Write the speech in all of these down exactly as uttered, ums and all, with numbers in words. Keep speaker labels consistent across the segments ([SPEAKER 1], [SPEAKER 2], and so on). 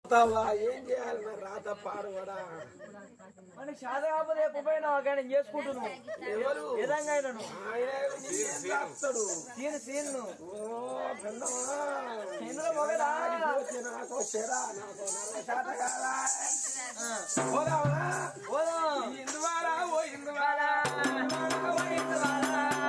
[SPEAKER 1] ఏం చేయాలి రాత పాడవడా
[SPEAKER 2] మనకి శాద కాకపోతే ఎప్పుడైనావు కానీ చేసుకుంటున్నావు
[SPEAKER 1] ఎవరు
[SPEAKER 2] విధంగా
[SPEAKER 1] సీన్
[SPEAKER 2] సీన్
[SPEAKER 1] ఇందులో మొగలా నాకు చెరా నాకు శాత కాదా పోదామా
[SPEAKER 2] పోదాం
[SPEAKER 1] ఇందువాలా ఓ ఇందువాలా ఓ ఇందువాలా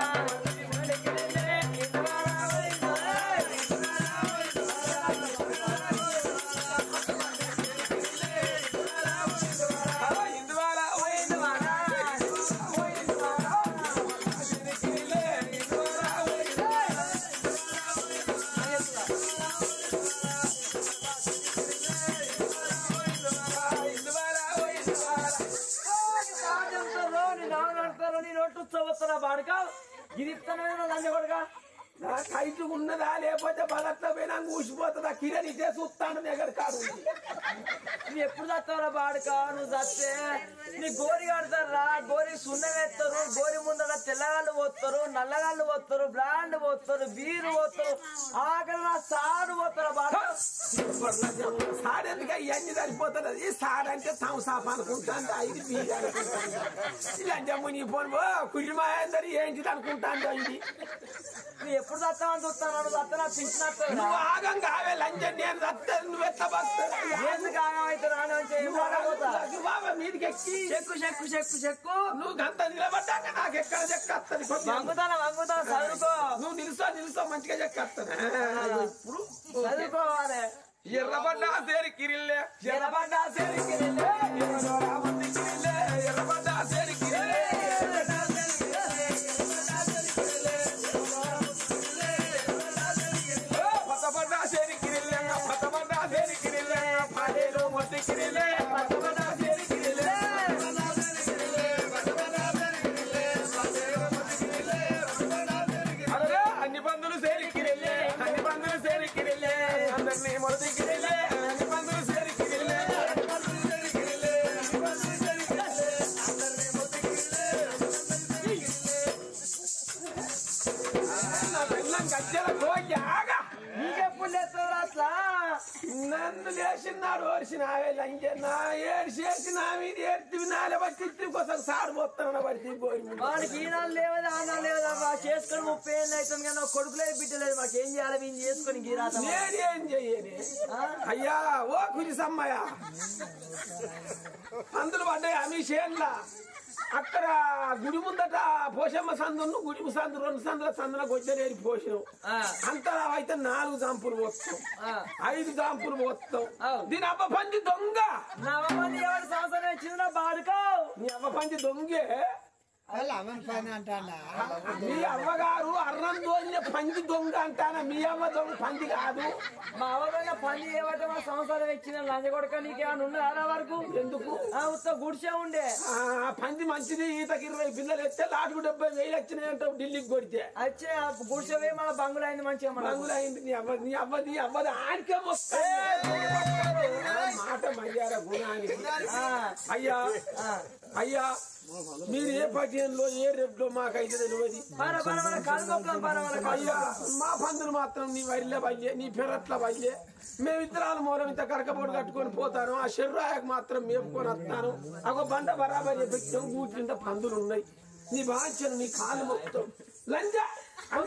[SPEAKER 2] బాడుకా ఇది ఇస్తాను లంజ కొడుగా
[SPEAKER 1] నాకు హైట్ ఉన్నదా లేకపోతే బలత్త పోయినా ఊసిపోతుందా కిరణ్ ఇదే చూస్తాను దగ్గర కాదు
[SPEAKER 2] నువ్వు ఎప్పుడు చస్తావురా బాడుకా నువ్వు చస్తే నీ గోరి కడతారా గోరి సున్నం వేస్తారు గోరి ముందర తెల్లగాళ్ళు పోస్తారు నల్లగాళ్ళు పోస్తారు బ్రాండ్ పోస్తారు బీరు పోస్తారు ఆఖరి సాడు పోతారా బాడుక
[SPEAKER 1] సార్ ఎందుకు ఇవన్నీ సరిపోతుంది ఈ సార్ అంటే సంసాప్ అనుకుంటాను ఐదు బీరు అనుకుంటాను ఇలా మునిగిపోను పో కుటుంబ ఏంటిది అనుకుంటాను ఇది
[SPEAKER 2] నువ్వు ఎప్పుడు చస్తావని చూస్తాను చస్తా నా పింఛన్
[SPEAKER 1] నువ్వు ఆగం కావే లంచం నేను చస్తాను నువ్వు
[SPEAKER 2] ఎందుకు ఆగమైతే రాని
[SPEAKER 1] బాబా మీదికి ఎక్కి
[SPEAKER 2] చెక్కు చెక్కు చెక్కు చెక్కు
[SPEAKER 1] నువ్వు గంత నిలబడ్డాక నాకు ఎక్కడ చెక్కస్తుంది
[SPEAKER 2] వంగుతాను వంగుతాను చదువుకో
[SPEAKER 1] నువ్వు నిలుసో నిలుసో మంచిగా చెక్కస్తాను ఇప్పుడు
[SPEAKER 2] చదువుకోవాలి
[SPEAKER 1] ఎర్రబడ్డా సేరి కిరిల్లే
[SPEAKER 2] ఎర్రబడ్డా సేరి కిరిల్లే
[SPEAKER 1] ఎర్రబడ్డా సేరి కిరిల్లే పతబడ్డా సేరి కిరిల్లే పతబడ్డా సేరి కిరిల్లే పాడేలో మొత్తి కిరిల్లే పతబడ్డా సేరి కిరిల్లే అరే అన్ని బంధువులు సేరి కిరిల్లే అన్ని బంధువులు సేరి కిరిల్లే అందరినీ మొదటి కిరిల్లే అన్ని బంధువులు సేరి కిరిల్లే గజ్జల గోయాగా
[SPEAKER 2] నీకెప్పుడు లేస్తావు అట్లా
[SPEAKER 1] నన్ను లేచినాడు ఓడిసినావే లంజన్నా ఏడిసేసి నా మీద ఏడ్చి నాలే బట్టి కోసం సారు పోతాను బట్టి పోయి
[SPEAKER 2] వాడికి ఈనాడు లేవదా ఆనాడు లేవదా చేసుకొని ముప్పై ఏళ్ళు అవుతుంది కానీ కొడుకులేదు బిడ్డలేదు మాకేం చేయాలి మేము చేసుకొని గీరాత
[SPEAKER 1] నేనేం చెయ్యని అయ్యా ఓ కురిసమ్మయ్య అందులో పడ్డాయి అమి చేన్లా అక్కడ గుడి ముందట పోషమ్మ సందును గుడి సందు రెండు సందుల సందుల గొజ్జరేరి పోషం అంతా అయితే నాలుగు జాంపులు పోస్తాం ఐదు జాంపులు పోస్తాం దీని అబ్బ పంచి దొంగ
[SPEAKER 2] నా అమ్మ ఎవరి సంవత్సరం వచ్చిందా బాడుకో
[SPEAKER 1] నీ అబ్బ పంచి దొంగే మీ అవ్వగారు అర్రం దోని పంచి దొంగ అంటానా మీ అవ్వ దొంగ పంచి కాదు
[SPEAKER 2] మా అవ్వగా పంది ఏమంటే మా సంవత్సరం ఇచ్చిన లంజ కొడుక నీకేమన్నా ఉన్నదా వరకు
[SPEAKER 1] ఎందుకు
[SPEAKER 2] ఉత్త గుడిసే ఉండే
[SPEAKER 1] ఆ పంది మంచిది ఈతకి ఇరవై పిల్లలు ఎత్తే లాటుకు డెబ్బై వేలు వచ్చినాయంట ఢిల్లీకి కొడితే
[SPEAKER 2] వచ్చే గుడిసే మన బంగులు అయింది మంచిగా
[SPEAKER 1] బంగులు అయింది నీ అవ్వ నీ అవ్వ నీ అవ్వది ఆడికే వస్తా మాట మర్యాద గుణానికి అయ్యా అయ్యా మీరు ఏ పట్యంలో ఏ రేపులో మాకైతే తెలియదు అయ్యా మా పందులు మాత్రం నీ వరిలో బయ్యే నీ పెరట్ల బయ్యే మేమిద్దరాలు మూలం ఇంత కరకబోడు కట్టుకొని పోతాను ఆ శర్రాయకు మాత్రం మేపుకొని వస్తాను ఒక బండ బరాబర్ పెట్టాం కూర్చుంటే పందులు ఉన్నాయి నీ బాంచను నీ కాలు మొత్తం లంజ
[SPEAKER 2] మా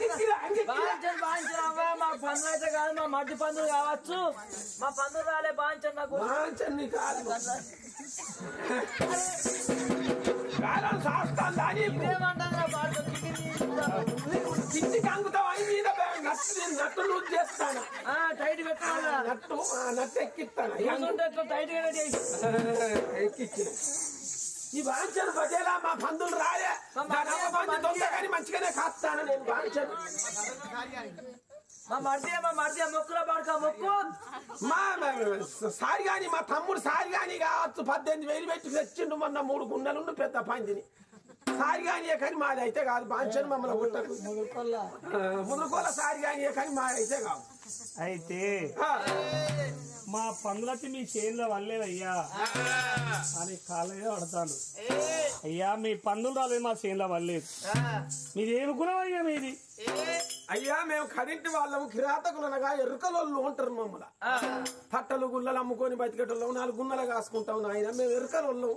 [SPEAKER 2] పందులు అయితే కాదు మా మట్టి పందులు కావచ్చు మా పందులు రాలే బాంచన్ నాకు
[SPEAKER 1] బాంచను నీ కాలు కాలం శాస్త్రం తిండి కంగుతావు అయి మీద నట్టు నట్టు లూజ్ చేస్తాను
[SPEAKER 2] టైట్ పెట్టాలి
[SPEAKER 1] నట్టు నట్టు ఎక్కిస్తాను
[SPEAKER 2] టైట్ గా
[SPEAKER 1] ఎక్కిచ్చి ఈ బాంచను బజేలా మా పందులు రాలే పంది దొంగ కానీ మంచిగానే కాస్తాను నేను బాంచను
[SPEAKER 2] మా మర్ది మా మర్ది మొక్కులో పడక మొక్కు
[SPEAKER 1] మా సారి గాని మా తమ్ముడు సారి గాని కావచ్చు పద్దెనిమిది వేలు పెట్టి తెచ్చిండు మొన్న మూడు గుండెలు పెద్ద పందిని సారి గాని కానీ మాది అయితే కాదు బాంచను మమ్మల్ని కొట్టకు ముదురుకోల సారి గాని కానీ మాది అయితే కాదు
[SPEAKER 3] అయితే మా పందులకి మీ చేనులో వల్లేదయ్యా అని కాళ్ళే పడతాను అయ్యా మీ పందులు రాలేదు మా చేనులో వల్లేదు మీది ఏమి గుణం అయ్యా మీది
[SPEAKER 1] అయ్యా మేము కడింటి వాళ్ళము కిరాతకులనగా ఎరుకలోళ్ళు ఉంటారు మమ్మల్ని పట్టలు గుల్లలు అమ్ముకొని బతికేటోళ్ళం నాలుగు గున్నలు కాసుకుంటాం నాయన మేము ఎరుకలోళ్ళం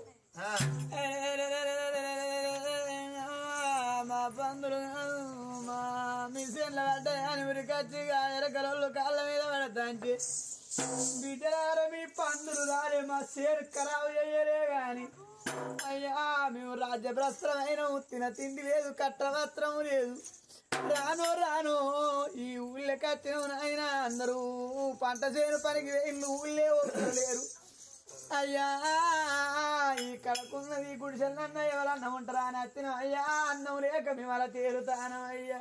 [SPEAKER 2] మా పందులు మా మిషన్ల పడ్డాయని ఉరికొచ్చిగా ఎరకలోళ్ళు కాళ్ళ మీద పడతాంచి బిడ్డలారా మీ పందులు రాలే మా సేరు ఖరాబు చేయలే గాని అయ్యా మేము రాజ్యభ్రష్టమైన తిన తిండి లేదు కట్టవస్త్రం లేదు రాను రాను ఈ ఊళ్ళకి వచ్చిన నాయన అందరూ పంట చేను పనికి ఇల్లు ఊళ్ళే వస్తలేరు అయ్యా ఈ కడకున్నది గుడిసెలన్న ఎవరన్నా ఉంటారా అని వచ్చిన అయ్యా అన్నం లేక మేము అలా తేరుతాను అయ్యా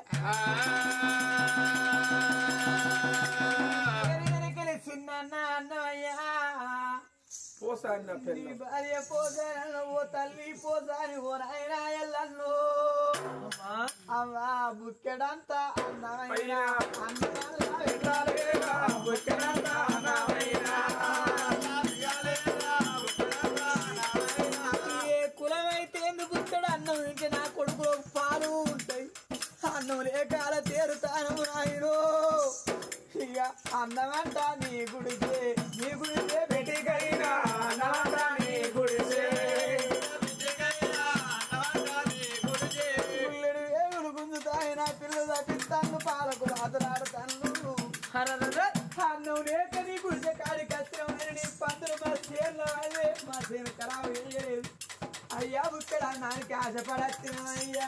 [SPEAKER 2] చిన్న అన్నం అయ్యా
[SPEAKER 1] పోసాని నా
[SPEAKER 2] నీ భార్య పోసాను ఓ తల్లి పోసాని ఓ నాయన ఎల్లన్ను అమ్మా బుక్కెడంతా అన్నమైన
[SPEAKER 1] బుక్కెడంతా
[SPEAKER 2] ఏ కులమైతే ఎందుకు బుక్కెడు అన్నం తింటే నా కొడుకులో పాలు ఉంటాయి అన్నం లేక అలా తేరుతాను నాయను ఇక అన్నమంట నీ గుడిసే నీ గుడిసే
[SPEAKER 1] పెట్టికైనా అన్నమంట నీ గుడిసే
[SPEAKER 2] పుల్లెడు వేగులు గుంజుతాయి నా పిల్లలు తప్పిస్తాను పాలకు రాతలాడతాను అన్నం లేక నీ గుడిసే కాడికి వచ్చిన నీ పందులు మా చేనులో అదే మా చేను ఖరాబు వేయలేదు అయ్యా బుక్కడ అన్నానికి ఆశపడచ్చిన అయ్యా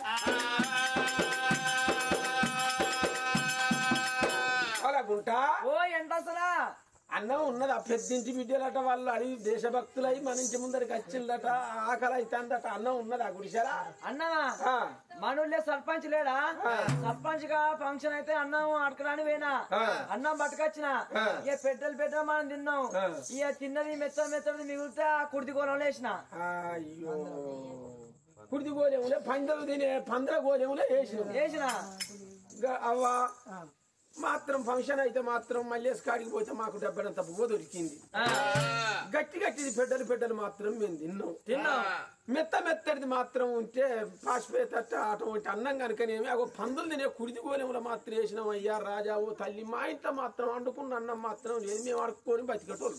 [SPEAKER 1] అలాగుంటా
[SPEAKER 2] ఓ ఎంటసరా
[SPEAKER 1] అన్నం ఉన్నది ఆ పెద్దింటి బిడ్డలట వాళ్ళు అడిగి దేశభక్తులై మన ఇంటి ముందరికి వచ్చిందట ఆకలి అవుతుందట అన్నం ఉన్నది ఆ గుడిసెలా
[SPEAKER 2] అన్నమా మనూళ్ళే సర్పంచ్ లేడా సర్పంచ్ గా ఫంక్షన్ అయితే అన్నం అడకడానికి పోయినా అన్నం పట్టుకొచ్చిన ఇక పెట్టలు పెట్టలు మనం తిన్నాం ఇక తిన్నది మెత్త మెత్తది మిగిలితే ఆ కుర్తి గోళంలో వేసిన
[SPEAKER 1] అయ్యో కుర్తి గోలేములే పందలు తినే పందల గోలేములే వేసిన
[SPEAKER 2] వేసిన
[SPEAKER 1] అవ్వా మాత్రం ఫంక్షన్ అయితే మాత్రం మళ్ళీ కాడికి పోతే మాకు డబ్బనంత పువ్వు దొరికింది గట్టి గట్టిది పెద్దలు పెద్దలు మాత్రం మేము తిన్నాం
[SPEAKER 2] తిన్నాం
[SPEAKER 1] మెత్త మెత్తడిది మాత్రం ఉంటే పాసిపోయేటట్టు అటువంటి అన్నం కనుకనేమి అగో పందులు తినే కుడిది గోలెములు మాత్రం వేసినాం అయ్యా రాజా ఓ తల్లి మా ఇంట్లో మాత్రం వండుకున్న అన్నం మాత్రం లేదు మేము అడుక్కొని బతికటోళ్ళు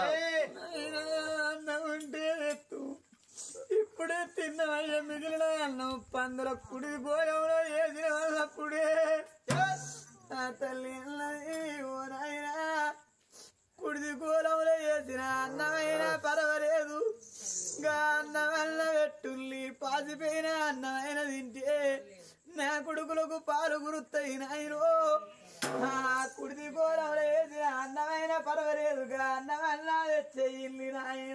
[SPEAKER 2] అన్నం ఉంటే ఇప్పుడే తిన్నామయ్యా మిగిలిన అన్నం పందుల కుడి గోళంలో వేసిన వాళ్ళప్పుడే తల్లి ఓ నాయనా కుడిది గోళంలో వేసిన అన్నమైనా పర్వాలేదు ఇంకా అన్నమల్ల పెట్టుల్లి పాసిపోయిన అన్నమైన తింటే నా కొడుకులకు పాలు గురుతాయి నాయనో ఆ కుడిది గోళంలో వేసిన అన్నమైన పర్వాలేదుగా అన్నమల్ల తెచ్చేయిల్లి నాయన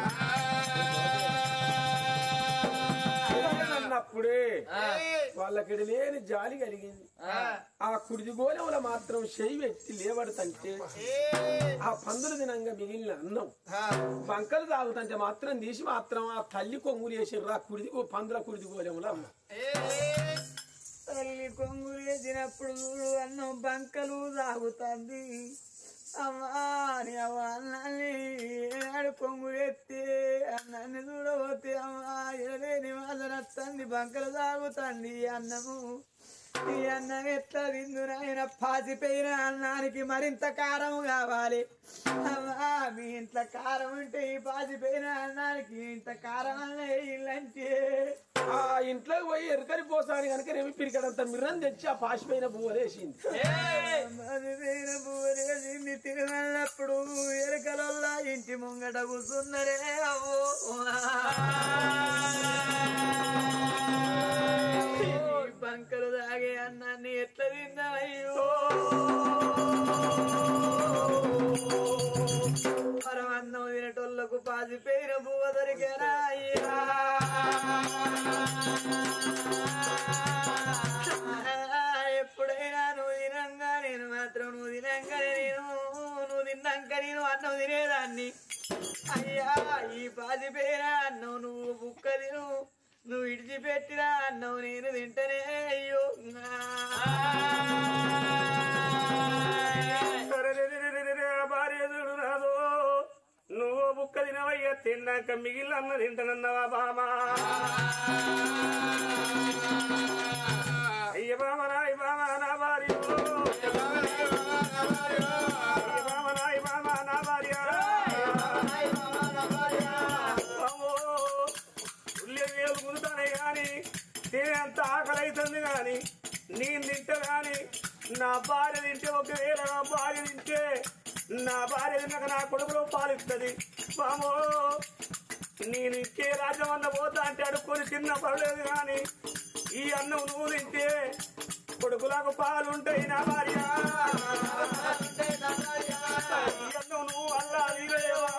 [SPEAKER 1] అన్నప్పుడే వాళ్ళకి లేని జాలి కలిగింది ఆ కుడిది గోలెముల మాత్రం చెయ్యి పెట్టి లేవడుతంటే ఆ పందులు దినంగా మిగిలిన అన్నం బంకలు తాగుతంటే మాత్రం తీసి మాత్రం ఆ తల్లి కొంగులు వేసిర్రు ఆ కుడిది పందుల కుడిది గోలెముల అమ్మ
[SPEAKER 2] తల్లి కొంగులు వేసినప్పుడు చూడు అన్నం బంకలు తాగుతుంది అమ్మా అని అవ్వ అన్నాన్ని ఏనాడు కొంగులు ఎత్తే అన్నాన్ని చూడబోతే అమ్మా ఎడలేని వాసన వస్తుంది బంకలు తాగుతుంది అన్నము ఈ అన్నం ఎట్లా తిందునైనా పాసిపోయిన అన్నానికి మరింత కారం కావాలి అమ్మా మీ ఇంట్లో కారం ఉంటే ఈ పాసిపోయిన అన్నానికి ఇంత కారం ఇల్లంటే
[SPEAKER 1] ఆ ఇంట్లోకి పోయి ఎరకరి పోసాని కనుక రేమి పిరికడంత మిర్రం తెచ్చి ఆ పాసిపోయిన పువ్వులేసింది
[SPEAKER 2] పాసిపోయిన పువ్వులేసింది తిరుమలప్పుడు ఎరకలల్లా ఇంటి ముంగట కూర్చున్నరే అవ్వో బంకలు తాగే అన్నాన్ని ఎట్లా తిన్నాయ్యో పరమన్నం తినటోళ్లకు పాసిపోయిన పువ్వు దొరికేనా అయ్యా ఎప్పుడైనా నువ్వు తినంగా నేను మాత్రం నువ్వు తినంగానే నేను నువ్వు తిన్నాక నేను అన్నం తినేదాన్ని అయ్యా ఈ పాసిపోయిన అన్నం నువ్వు బుక్క తిను నువ్వు ఇడిచిపెట్టిన అన్నం నేను తింటనే అయ్యో
[SPEAKER 3] భార్య చూడు రాదు నువ్వు బుక్క తినవయ్యా తిన్నాక మిగిలిన అన్న తింటానన్నావా బామా అయ్య బామా నా బామా నా భార్య పాలిస్తుంది బామో నేను ఇంకే రాజ్యం అన్న పోతా అంటే అడుక్కొని తిన్న పర్లేదు కానీ ఈ అన్నం నువ్వు తింటే కొడుకులకు పాలుంటాయి నా భార్య ఈ అన్నం నువ్వు అల్లా దిగలేవా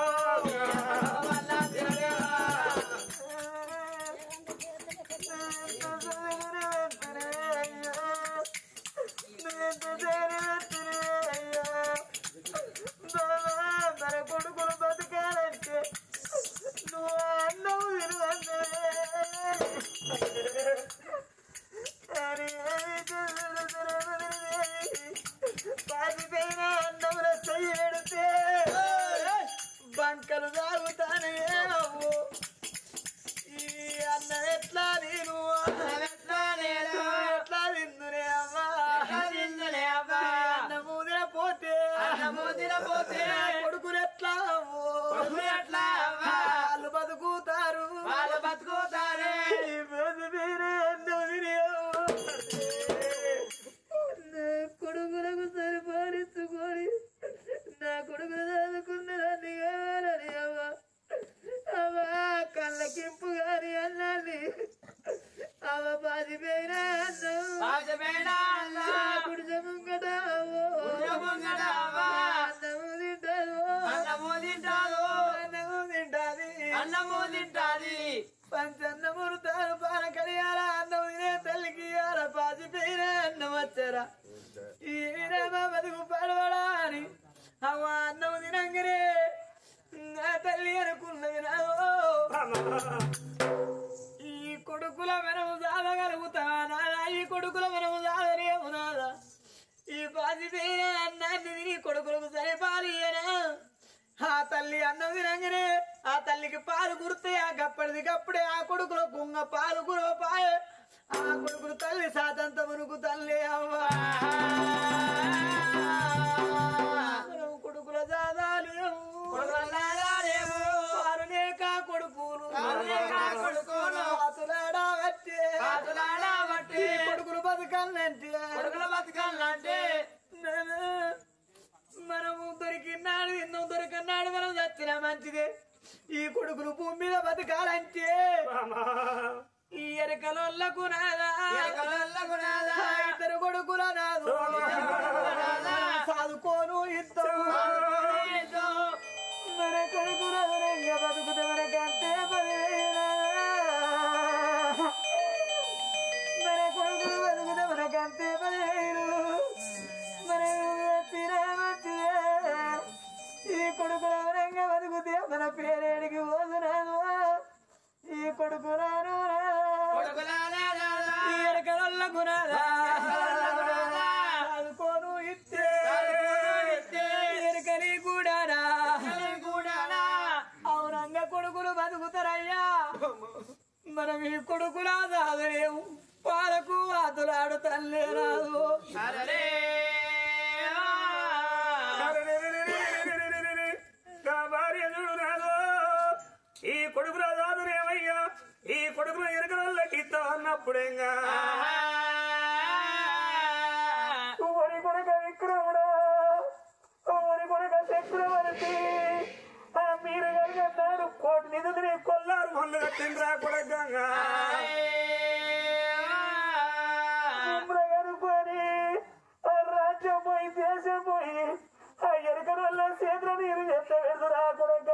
[SPEAKER 2] మన కొడుకులు బతకాలంటే నువ్వు అన్నం విలువంటే పాసిపోయిన అన్నంలో చెయ్యి పెడితే బంకలు తాగుతానే అవ్వు ఈ అన్నం ఎట్లా నేను ఎట్లా నేను ఎట్లా విందునే అమ్మా విందునే అమ్మా అన్నము తినపోతే అన్నము తినపోతే కొడుకులు ఎట్లా అవ్వు కొడుకులు ఎట్లా వాళ్ళు బతుకుతారు వాళ్ళు బతుకుతారే కొడుకులకు సరిపాలించుకొని నా కొడుకులు చదువుకున్నదాన్ని కావాలని అవ్వ అవ్వ కళ్ళకింపు గాని అన్నాన్ని అవ్వ పాసిపోయిన కుడిజముంగట అన్నము తింటాదు అన్నము తింటాదు అన్నము తింటాది అన్నము తింటాది పంచన్నములు తాను పాన కలియాల అన్నం తినే తల్లికి ఇయాల పాసిపోయిన అన్నం వచ్చారా ఈ విరామ బతుకు పడవడా అని అవ్వ అన్నం తినంగరే నా తల్లి అనుకున్నది నాదో ఈ కొడుకుల మనము సాధగలుగుతావా నాదా ఈ కొడుకుల మనము సాధలేము నాదా ఈ పాసిపోయిన అన్నాన్ని తిని కొడుకులకు సరిపాలియనా ఆ తల్లి అన్నం తినంగానే ఆ తల్లికి పాలు కురితే ఆ గప్పటిది గప్పుడే ఆ కొడుకులో గుంగ పాలు కురవపాయ ఆ కొడుకులు తల్లి సాతంత మునుకు తల్లి అవ్వా కొడుకుల జాదాలేవు వారు లేక కొడుకులు కొడుకులు బతకాలంటే కొడుకులు బతకాలంటే మనము దొరికినాడు ఎన్నో దొరికినాడు మనం చచ్చినా మంచిదే ఈ కొడుకులు భూమి మీద బతకాలంటే ఈ ఎరకలకు నాదా ఇద్దరు కొడుకుల నాదు చదువుకోను ఇద్దరు మన కొడుకుల వరంగా బతుకుతే మనకంటే పదివేల మన కొడుకులు బతుకుతే మనకంటే పదివేలు మన ఈ కొడుకుల వరంగా బతుకుతే మన పేరేడికి పోతున్నాను ఈ కొడుకులను ఎరకలకు చదువుకోను ఇస్తే ఎరకని కూడా అవునంగా కొడుకులు బతుకుతారయ్యా మనం ఈ కొడుకులా సాగలేము పాలకు వాతులాడు తల్లే రాదు
[SPEAKER 3] భార్య చూడు రాదు ఈ కొడుకుల రాదునేమయ్యా ఈ కొడుకుల ఎరకలకి ఇస్తా అన్నప్పుడేగా
[SPEAKER 2] ఊరి కొడుక విక్రముడా ఊరి కొడుక చక్రవర్తి
[SPEAKER 3] మీరు కలిగన్నారు కోటి నిధులు కొల్లారు మొదలు కట్టిండ్రా కొడకంగా
[SPEAKER 2] కనుకొని రాజ్యం పోయి దేశం పోయి ఆ ఎరుక వల్ల సేద్ర నీరు ఎంత వెళ్తురా కొడుక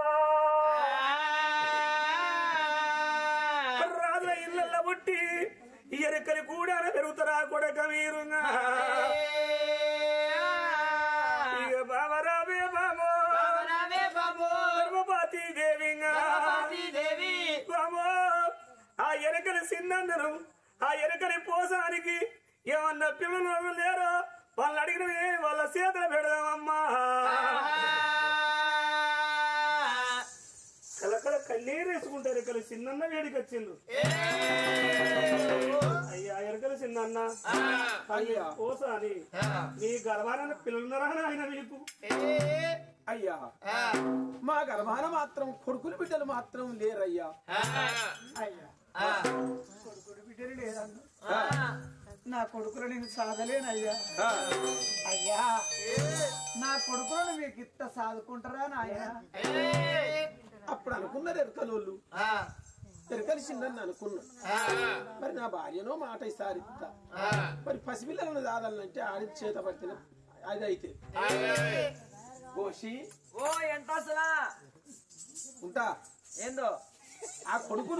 [SPEAKER 3] రాజుల ఇళ్ళల్లో పుట్టి ఎరుకలు కూడా పెరుగుతారా కొడక మీరుగా ఇక బాబరాబే బాబో ధర్మపాతి దేవిగా బాబో ఆ ఎరుకలు సిన్నందను ఆ ఎరుకని పోసానికి ఏమన్నా పిల్లలు లేరో వాళ్ళు అడిగినవి వాళ్ళ చేతులు పెడదామమ్మా కలకల కన్నీరు వేసుకుంటారు ఎరుకలు చిన్న వేడికి వచ్చిండ్రు అయ్యా ఎరుకలు చిన్న అయ్యా పోసాని నీ గర్భాన పిల్లలున్నారా ఆయన మీకు
[SPEAKER 1] అయ్యా మా గర్భాన మాత్రం కొడుకులు బిడ్డలు మాత్రం లేరయ్యా
[SPEAKER 2] అయ్యా కొడుకుడు బిడ్డలు లేదన్నా
[SPEAKER 4] నా కొడుకులు నేను సాధలేనయ్యా అయ్యా నా కొడుకులను మీకు ఇత్త సాదుకుంటారా నాయన
[SPEAKER 1] అప్పుడు అనుకున్నారు ఎరకలోళ్ళు ఎరకలిసిందని అనుకున్నా మరి నా భార్యనో మాట ఈసారి ఇస్తా మరి పసిపిల్లలను దాదాలంటే ఆడి చేత పడితే అది అయితే కోసి
[SPEAKER 2] ఓ ఎంత అసలా
[SPEAKER 1] ఉంటా
[SPEAKER 2] ఏందో
[SPEAKER 1] ఆ కొడుకులు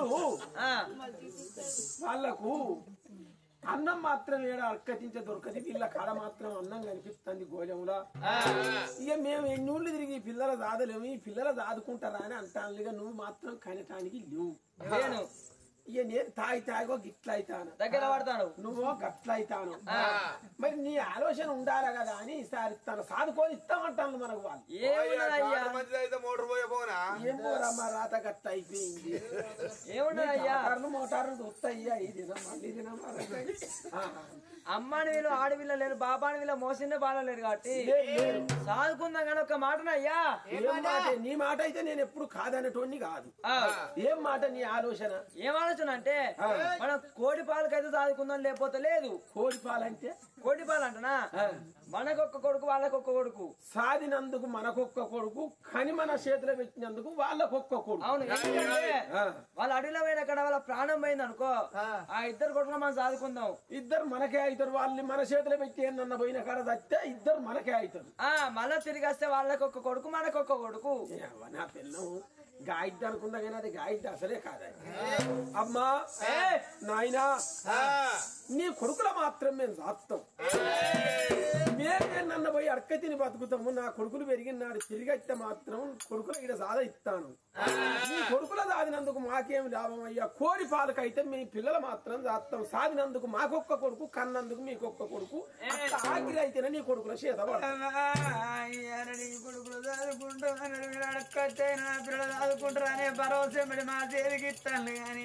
[SPEAKER 1] వాళ్లకు అన్నం మాత్రం ఏడ అక్కటించే దొరకది వీళ్ళ కాడ మాత్రం అన్నం కనిపిస్తుంది గోజములా ఇక మేము ఎన్నూళ్ళు తిరిగి పిల్లల దాదలేము ఈ పిల్లల దాదుకుంటారా అని అంటాను ఇక నువ్వు మాత్రం కనటానికి లేవు
[SPEAKER 2] నేను
[SPEAKER 1] ఇక నేను తాగి తాగో గిట్ల అవుతాను
[SPEAKER 2] దగ్గర పడతాను
[SPEAKER 1] నువ్వు గట్ల అవుతాను మరి నీ ఆలోచన ఉండాలి కదా అని ఈసారి తన సాదుకొని ఇస్తామంటాను మనకు వాళ్ళు
[SPEAKER 2] ఏమున్నదయ్యా
[SPEAKER 1] ఏం పోరమ్మా రాత గట్ల అయిపోయింది
[SPEAKER 2] ఏమున్నదయ్యా
[SPEAKER 1] మోటార్లు మోటార్లు వస్తాయ్యా ఈ దినం మళ్ళీ దినం
[SPEAKER 2] అమ్మాని వీళ్ళు ఆడవిల్ల లేరు బాబాని వీళ్ళ మోసిందే బాలలేరు కాబట్టి సాదుకుందాం కానీ ఒక మాటనయ్యా
[SPEAKER 1] ఏం మాట నీ మాట అయితే నేను ఎప్పుడు కాదనేటోడిని కాదు ఏం మాట నీ ఆలోచన
[SPEAKER 2] ఏం ఆలోచన అంటే మనం కోడి పాలకైతే సాదుకుందాం లేకపోతే లేదు
[SPEAKER 1] కోడి పాలంటే
[SPEAKER 2] కోడి పాలు అంటనా మనకొక్క కొడుకు వాళ్ళకొక్క కొడుకు
[SPEAKER 1] సాదినందుకు మనకొక్క కొడుకు కని మన చేతిలో పెట్టినందుకు వాళ్ళకొక్క కొడుకు
[SPEAKER 2] అవును ఎందుకంటే వాళ్ళ అడవిలో పోయిన అక్కడ వాళ్ళ ప్రాణం పోయింది అనుకో ఆ ఇద్దరు కొడుకులు మనం సాదుకుందాం
[SPEAKER 1] ఇద్దరు మనకే అవుతారు వాళ్ళని మన చేతిలో పెట్టి ఏందన్న పోయిన కాడ తప్పితే ఇద్దరు మనకే అవుతారు
[SPEAKER 2] ఆ మళ్ళా తిరిగి వస్తే వాళ్ళకొక్క కొడుకు మనకొక్క కొడుకు
[SPEAKER 1] నా పిల్లం గాయిద్ద అనుకుందా కానీ అది గాయిద్ద అసలే కాదా అమ్మా నాయనా నీ కొడుకుల మాత్రం మేము సాత్తాం మేమే నన్ను పోయి అడక తిని బతుకుతాము నా కొడుకులు పెరిగినాడు తిరిగైతే మాత్రం కొడుకుల ఇక్కడ సాధ ఇస్తాను నీ కొడుకుల సాధినందుకు మాకేం లాభం అయ్యా కోడి పాలకైతే మీ పిల్లలు మాత్రం సాత్తాం సాధినందుకు మాకొక్క కొడుకు కన్నందుకు మీకొక్క కొడుకు ఆఖరి అయితేనే నీ కొడుకుల చేత
[SPEAKER 4] కొడుకులు చదువుకుంటాను అడక్కతే నా పిల్లలు చదువుకుంటారు అనే భరోసా మా చేతికి ఇస్తాను కానీ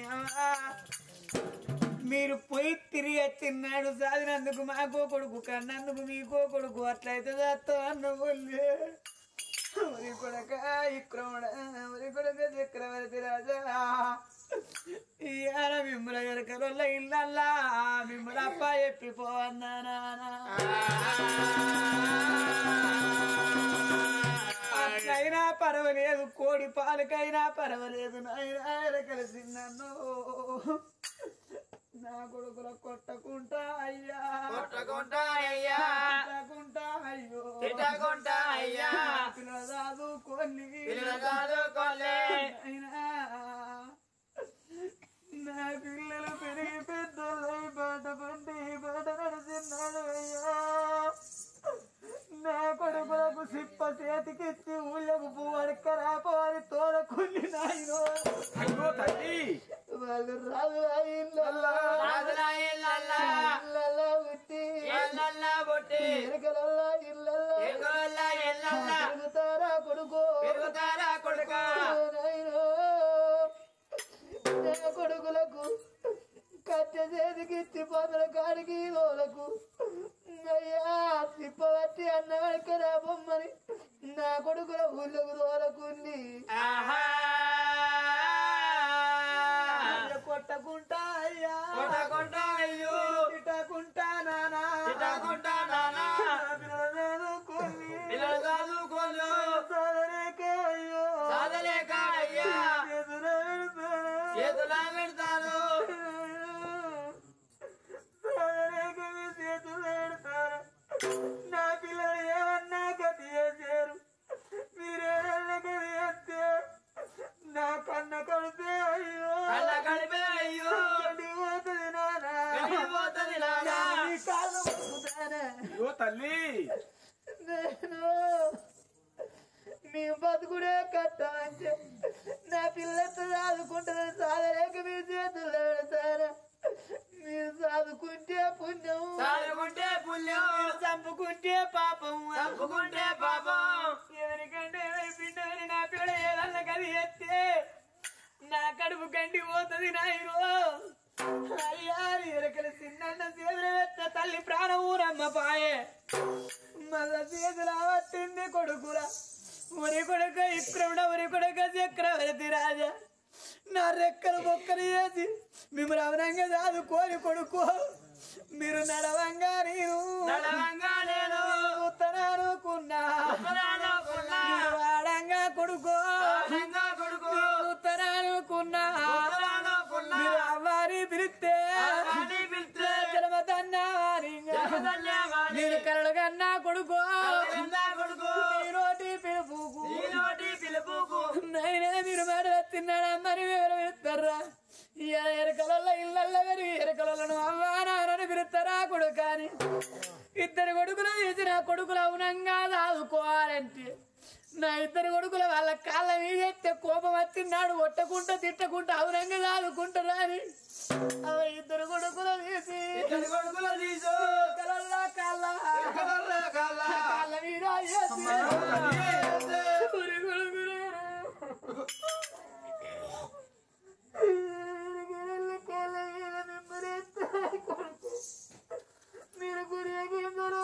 [SPEAKER 4] మీరు పోయి తిరిగి వచ్చినాడు సాధినందుకు మాకో కొడుకు కన్నందుకు మీకో కొడుకు అట్లయితే చేస్తా అన్న ఒళ్ళే ఒరి కొడక ఇక్రమణ ఒరి కొడక చక్రవర్తి రాజా ఇయాల మిమ్మల ఎరకల ఇళ్ళల్లా మిమ్మల అప్ప చెప్పిపో అన్నానా అట్లయినా పర్వాలేదు కోడి పాలకైనా పర్వాలేదు నాయన ఎరకలిసి నన్ను నా కొడుకుల కొట్టకుంటా అయ్యా
[SPEAKER 2] కొట్టకుంటా అయ్యా
[SPEAKER 4] కొట్టకుంటా అయ్యో
[SPEAKER 2] తిట్టకుంటా అయ్యా
[SPEAKER 4] పిల్లల చదువుకోని
[SPEAKER 2] పిల్లల చదువుకోలే
[SPEAKER 4] అయినా నా పిల్లలు పెరిగి పెద్దలై బాట పండి బాట నడిచిన్నాడు అయ్యా నా కొడుకులకు సిప్ప చేతికిచ్చి ఊళ్ళకు పువ్వడక రాపోని తోలకుండి నాయనో
[SPEAKER 1] అయ్యో తల్లి
[SPEAKER 4] వాళ్ళు రాదు ఇళ్ళల్లా ఇళ్ళల్లా ఉట్టి ఎరకలల్లా ఇళ్ళల్లా పెరుగుతారా కొడుకు
[SPEAKER 2] పెరుగుతారా కొడుకు
[SPEAKER 4] నాయనో నా కొడుకులకు కట్టె చేతికిచ్చి పొదల కాడికి లోలకు అయ్యా తిప్పబట్టి అన్నవాడికరా బొమ్మని నా కొడుకుల ఊళ్ళకు తోలకుంది కొట్టకుంటా అయ్యా
[SPEAKER 2] కొట్టకుంటా అయ్యో
[SPEAKER 4] తిట్టకుంటా నానా
[SPEAKER 2] తిట్టకుంటా నానా
[SPEAKER 4] పిల్లలు కొన్ని
[SPEAKER 2] పిల్లలు చదువుకోలు
[SPEAKER 4] చదలేక అయ్యో
[SPEAKER 2] చదలేక అయ్యా
[SPEAKER 4] చేతుల పెడతాను
[SPEAKER 2] చేతులా పెడతాను
[SPEAKER 4] చదలేక మీ చేతులు పెడతారు నా పిల్లలు ఏమన్నా గతి చేశారు మీరేమన్నా గతి చేస్తే నా కన్న కడితే అయ్యో
[SPEAKER 2] కళ్ళ కడిపే అయ్యో
[SPEAKER 4] పోతుంది నానా
[SPEAKER 2] పోతుంది నానా
[SPEAKER 4] నీ కాళ్ళు మొక్కుతానా?
[SPEAKER 1] అయ్యో తల్లి
[SPEAKER 4] నేను మీ బతుకుడే కట్టమంటే నా పిల్లలతో చదువుకుంటారని చదవలేక మీ చేతుల్లో పెడతారా మీరు చదువుకుంటే పుణ్యం
[SPEAKER 2] చదువుకుంటే పుణ్యం
[SPEAKER 4] చంపుకుంటే పాపం
[SPEAKER 2] చంపుకుంటే పాపం
[SPEAKER 4] ఎవరికంటే పిండని నా పిల్ల ఏదన్నా కది ఎత్తే నా కడుపు గండి పోతుంది నాయనో అయ్యా ఎరకల చిన్న చేతులు పెట్ట తల్లి ప్రాణం ఊరమ్మ పాయే మళ్ళా చేతులు పట్టింది కొడుకురా ఉరి కొడుక ఇక్రముడ ఉరి కొడుక చక్రవర్తి రాజా నా రెక్కలు మొక్కలు వేసి మిమ్మల్ని అవనంగా చదువుకోని కొడుకు
[SPEAKER 2] మీరు నడవంగా నేను
[SPEAKER 4] నడవంగా నేను
[SPEAKER 2] ఉత్తరానుకున్నా
[SPEAKER 4] ఉత్తరానుకున్నా
[SPEAKER 2] వాడంగా కొడుకో
[SPEAKER 4] వాడంగా కొడుకో
[SPEAKER 2] ఉత్తరానుకున్నా
[SPEAKER 4] ఉత్తరానుకున్నా
[SPEAKER 2] మీరు అవ్వారి పిలిస్తే
[SPEAKER 4] అని పిలిస్తే
[SPEAKER 2] జలమతన్నా
[SPEAKER 4] జగదన్యవాణి
[SPEAKER 2] నేను కలగన్నా కొడుకో
[SPEAKER 4] కలగన్నా కొడుకో
[SPEAKER 2] ఈ నోటి పిలుపుకు
[SPEAKER 4] ఈ నోటి పిలుపుకు
[SPEAKER 2] నైనే మీరు మాట తిన్నాడమ్మని ఎవరు పిలుస్తారా ఎరకలలో ఇళ్ళల్లో పెరిగి ఎరకలను అవ్వారని పిలుస్తారా కొడుకు కానీ ఇద్దరు కొడుకులు తీసి నా కొడుకులు అవునంగా దాదుకోవాలంటే నా ఇద్దరు కొడుకులు వాళ్ళ కాళ్ళ మీద ఎత్తే కోపం వచ్చినాడు కొట్టకుంటా తిట్టకుంటా అవునంగా దాదుకుంటారా అని అవి ఇద్దరు కొడుకులు తీసి
[SPEAKER 4] ఇద్దరు కొడుకులు తీసు
[SPEAKER 2] కళ్ళ కాళ్ళ
[SPEAKER 4] కలర్ల కల్ల
[SPEAKER 2] కాళ్ళ మీద ఎత్తి ఊరి కొడుకులు మీరు గురికి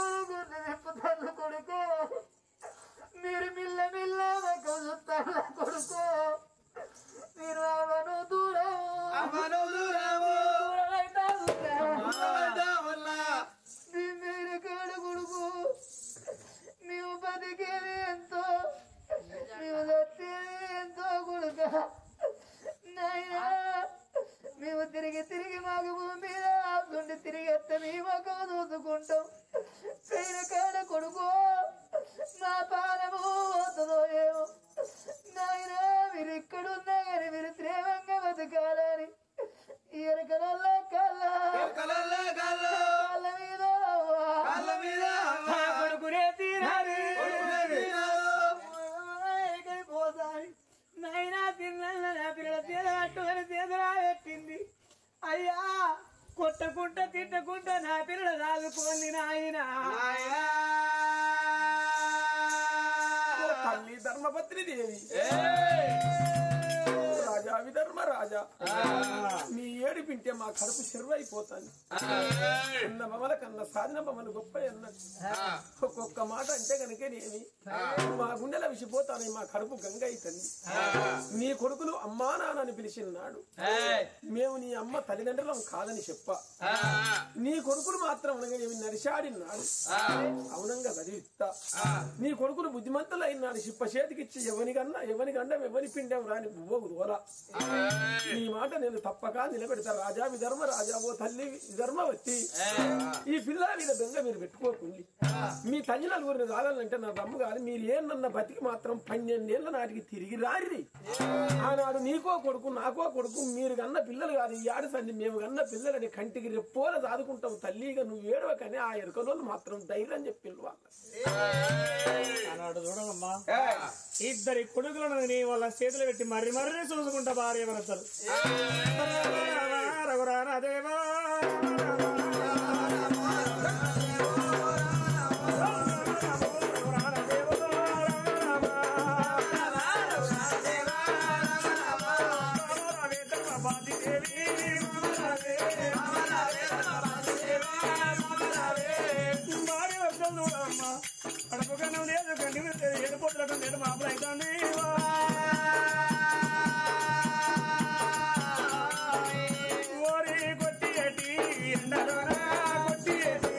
[SPEAKER 2] కొడుకో మీరు మిల్ల మిల్ల చూస్తాను కొడుకో మీరు అవను దూరం
[SPEAKER 4] అమ్మను దూరము
[SPEAKER 2] దూరమైతే
[SPEAKER 4] వల్ల
[SPEAKER 2] మీరు కేడు కొడుకు మేము బతికేది ఎంతో మేము చచ్చేది ఎంతో కొడుక నాయనా మేము తిరిగి తిరిగి మాకు భూమి మీద ఆపుతుంటే తిరిగి ఎత్త మీ మొక్కము చూసుకుంటాం పేర కాడ కొడుకో నా పాలము పోతుందో ఏమో నాయనా మీరు ఇక్కడున్నా కానీ మీరు ప్రేమంగా బతకాలని ఎరకల కళ్ళ
[SPEAKER 4] కలర్ల కల్ల
[SPEAKER 2] కాళ్ళ మీద
[SPEAKER 4] కళ్ళ మీద
[SPEAKER 2] కొడుకునే తీరాలి
[SPEAKER 4] కొడుకునే
[SPEAKER 2] పోసారి నైనా పిల్లల నా పిల్లల తీర పట్టుకొని తీదరా పెట్టింది అయ్యా కొట్టకుంటా తిట్టకుంటా నా పిల్లలు రాదుకోండి నాయన
[SPEAKER 1] తల్లి ధర్మపత్ని దేవి రాజా విధర్మ రాజా నీ ఏడు పింటే మా కడుపు చెరువైపోతాను అన్న బొమ్మల కన్నా సాధన బొమ్మలు గొప్ప అన్నట్టు ఒక్కొక్క మాట అంటే కనుకనేమి మా గుండెల విసిపోతానే మా కడుపు గంగ అవుతుంది నీ కొడుకులు అమ్మా నాన్నని పిలిచిన్నాడు మేము నీ అమ్మ తల్లిదండ్రులం కాదని చెప్ప నీ కొడుకులు మాత్రం అనగా నరిశాడినాడు అవునంగా చదివిస్తా నీ కొడుకులు బుద్ధిమంతులు అయినాడు చిప్ప చేతికిచ్చి ఎవరికన్నా ఎవరి గండం ఎవరి పిండం రాని బువ్వకు దోల ఈ మాట నేను తప్పక నిలబెడతా రాజా విధర్మ రాజా ఓ తల్లి విధర్మ వచ్చి ఈ పిల్ల మీద దొంగ మీరు పెట్టుకోకుండి మీ తల్లి నలుగురిని కావాలంటే నా దమ్ము కాదు మీరు ఏమన్న బతికి మాత్రం పన్నెండేళ్ల నాటికి తిరిగి రారి ఆనాడు నీకో కొడుకు నాకో కొడుకు మీరు కన్న పిల్లలు కాదు ఈ ఆడ సంది మేము కన్న పిల్లలని కంటికి రెప్పోల దాదుకుంటాం తల్లిగా నువ్వు ఏడవకని ఆ ఎరుకలోళ్ళు మాత్రం ధైర్యం చెప్పిండు వాళ్ళ
[SPEAKER 3] అన్నాడు చూడమ్మా ఇద్దరి కొడుకులను నీ వాళ్ళ చేతులు పెట్టి మర్రి మర్రి చూసుకుంటా భార్య భర్తలు రఘురానా దేవా అడపకన్నా లేదు గండి ఏడుపోతులకు నేను మామూలు అవుతుంది ఓరి కొట్టి ఎట్టి ఎండలోనా కొట్టి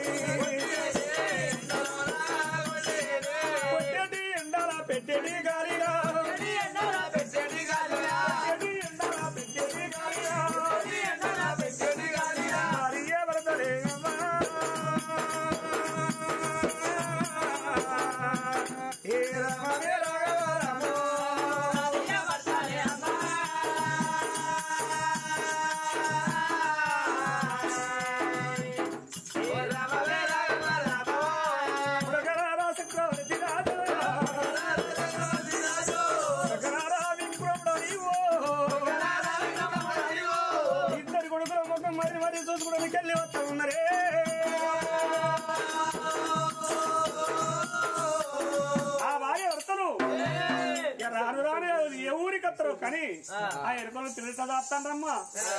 [SPEAKER 3] కొట్టేటి ఎండలా పెట్టేటి గాలిగా ఎండలా పెట్టేటి గాలిగా ఎండలా పెట్టేటి గాలిగా ఎండలా పెట్టేటి గాలిగా భార్య భర్తలే ఏ రామ రామ ఇద్దరు కొడుకుల ముఖం మరి మరి చూసుకోవడానికి వెళ్ళి వస్తా ఉన్నారే ఆ భార్య వస్తారు రాను రాను ఏ ఊరికి వస్తారు కానీ ఆ ఎరుకలు తిరిగి దాస్తానమ్మా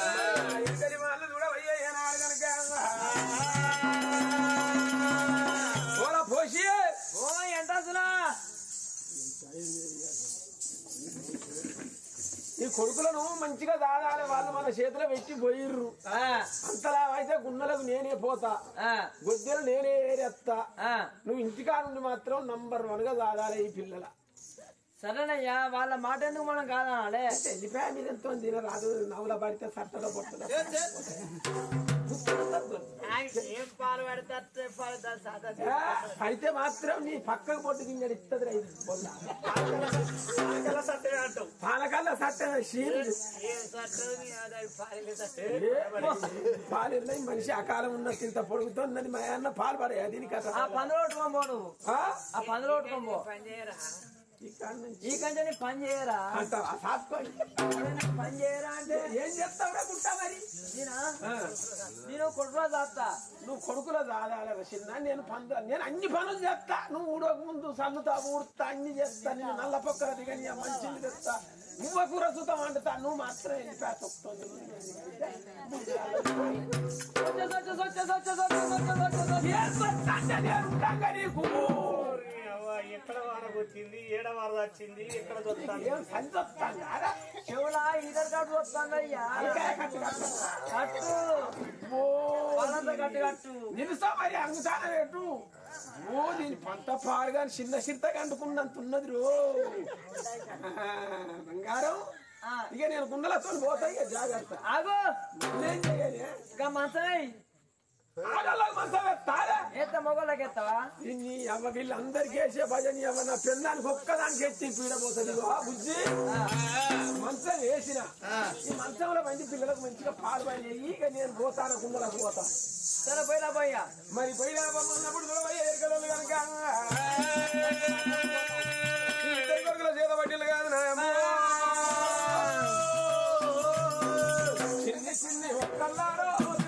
[SPEAKER 1] పోసి
[SPEAKER 2] ఓ ఎంత అసలు
[SPEAKER 1] ఈ కొడుకులను మంచిగా దాదాలి వాళ్ళు మన చేతిలో పెట్టి పోయిర్రు అంతలా అయితే గున్నలకు నేనే పోతా గొద్దెలు నేనే ఏరేస్తా నువ్వు ఇంటికా నుండి మాత్రం నంబర్ వన్ గా దాదాలి ఈ పిల్లల
[SPEAKER 2] సరేనయ్యా వాళ్ళ మాట ఎందుకు మనం కాదనాలే
[SPEAKER 1] వెళ్ళిపోయా మీద ఎంతో తినరాదు నవ్వుల పడితే సట్టలో పడుతుంది
[SPEAKER 4] పాలు పెడతా
[SPEAKER 1] అయితే మాత్రం నీ పక్కకు పొట్టు తిన్నాడు ఇస్తుంది పాలకల్లా సట్ట పాలు మనిషి అకాలం ఉన్న ఇంత పొడుగుతున్నది మా అన్న పాలు పడే దీనికి
[SPEAKER 2] ఆ పందులోటుకోబోడు ఆ పందులోటుకోబో
[SPEAKER 1] ఈ
[SPEAKER 2] కంటే పని చేయరా పని చేయరా అంటే
[SPEAKER 1] ఏం చేస్తావురా గుట్టా మరి
[SPEAKER 2] నేను కొడుకులో చేస్తా
[SPEAKER 1] నువ్వు కొడుకులో దాదాల చిన్న నేను పందు నేను అన్ని పనులు చేస్తా నువ్వు ఊడక ముందు సల్లుతా ఊడుతా అన్ని చేస్తా నేను నల్ల పక్కల దిగని మంచిని తెస్తా నువ్వు కూర సుతం వండుతా నువ్వు మాత్రం వెళ్ళిపోయా తొక్కుతుంది నీకు
[SPEAKER 3] ఎక్కడ వానకు వచ్చింది ఏడ వరద వచ్చింది ఎక్కడ చూస్తాను
[SPEAKER 2] చెవులా ఈదర్ కట్టు వస్తుందయ్యా కట్టు కట్టు కట్టు
[SPEAKER 1] నిలుసా మరి అంగుతాన రేటు ఓ దీని పంట పాడుగా చిన్న చిరుత కంటుకున్నంత ఉన్నది రో బంగారం ఇక నేను గుండెలతో పోతా ఇక జాగ్రత్త
[SPEAKER 2] ఆగో
[SPEAKER 1] ఏం చేయాలి
[SPEAKER 2] ఇక మనసై
[SPEAKER 1] ఆడలకు మంచం ఎత్తారా
[SPEAKER 2] ఎత్త మొగోళ్ళకి ఎత్తావా
[SPEAKER 1] దీన్ని అవ్వ వీళ్ళందరికీ వేసే భజని అవ్వ నా పెన్నానికి ఒక్కదానికి ఎత్తి పీడపోతుంది బుజ్జి మంచం వేసిన ఈ మంచంలో మంచి పిల్లలకు మంచిగా పాలు పని ఇక నేను పోతాను కుండలకు పోతా
[SPEAKER 2] సరే పోయినా పోయా
[SPEAKER 1] మరి పోయినా ఉన్నప్పుడు చూడబోయే ఎరకలు కనుక ఇద్దరు కొడుకుల చేత పట్టిలు కాదు చిన్ని చిన్ని ఒక్కల్లారో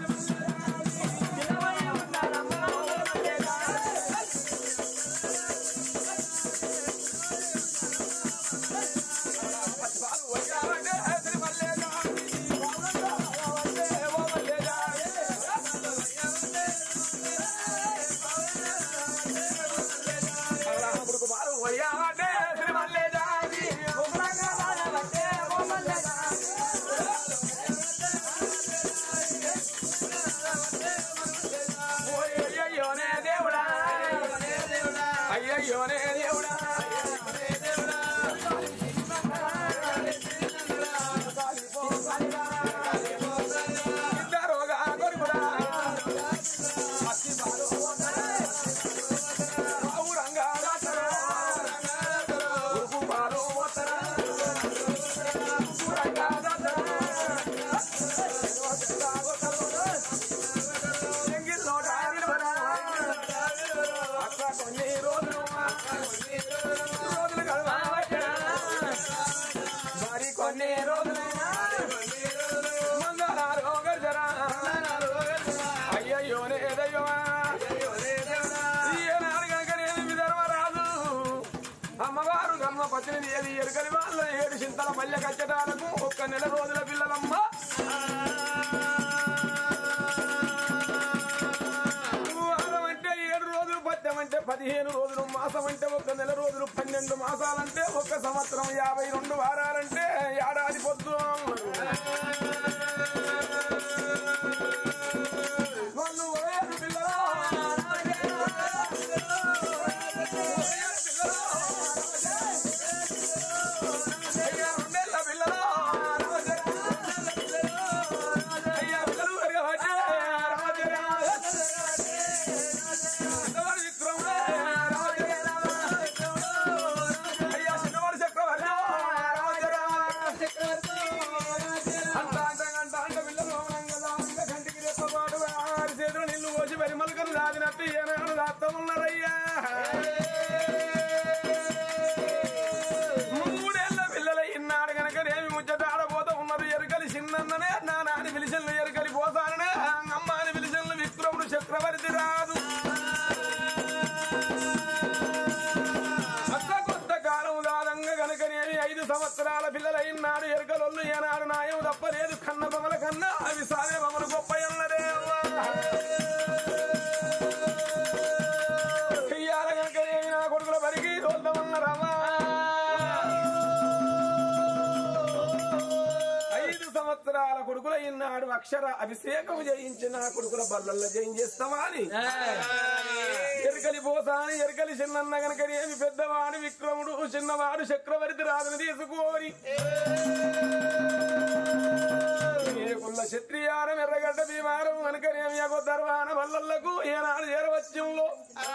[SPEAKER 1] అమ్మవారు గమ్మ పత్రిని ఏది ఎరుకని వాళ్ళ ఏడు చింతల మల్లె కచ్చటాలకు ఒక్క నెల రోజుల పిల్లలమ్మ వారం అంటే ఏడు రోజులు పద్యం అంటే పదిహేను రోజులు మాసం అంటే ఒక నెల రోజులు పన్నెండు మాసాలంటే ఒక సంవత్సరం యాభై రెండు వారాలంటే ఏడాది పొద్దు వాళ్ళు ఏడు పిల్లలు రాజినట్టు ఏనాడు రాస్తా ఉన్నారయ్యా మూడేళ్ల పిల్లల ఇన్నాడు గనక రేమి ముచ్చట ఆడబోతా ఉన్నారు ఎరుకలి చిన్ననే నా నాని పిలిచన్లు ఎరుకలి పోతాననే అమ్మాని పిలిచన్లు విక్రముడు చక్రవర్తి రాదు అక్క కొత్త కాలం దాదంగా గనకనేమి ఐదు సంవత్సరాల పిల్లల ఇన్నాడు ఎరుకలొల్లు ఏనాడు నాయం తప్పలేదు కన్న బొమ్మల కన్నా అవి సాదే బొమ్మలు గొప్ప ఎన్నదే కొడుకుల బరికి తోలుతామన్నారమ్మా మంత్రాల కొడుకుల ఇన్నాడు అక్షర అభిషేకం చేయించి నా కొడుకుల బల్లల్లో జయించేస్తావా అని ఎరకలి పోసాని ఎరకలి చిన్న గనక ఏమి పెద్దవాడు విక్రముడు చిన్నవాడు చక్రవర్తి రాజును తీసుకోని కుల్ల క్షత్రియారం ఎర్రగడ్డ భీమారం కనుకనేమి అగో దర్వాన బల్లలకు ఏనాడు చేరవచ్యంలో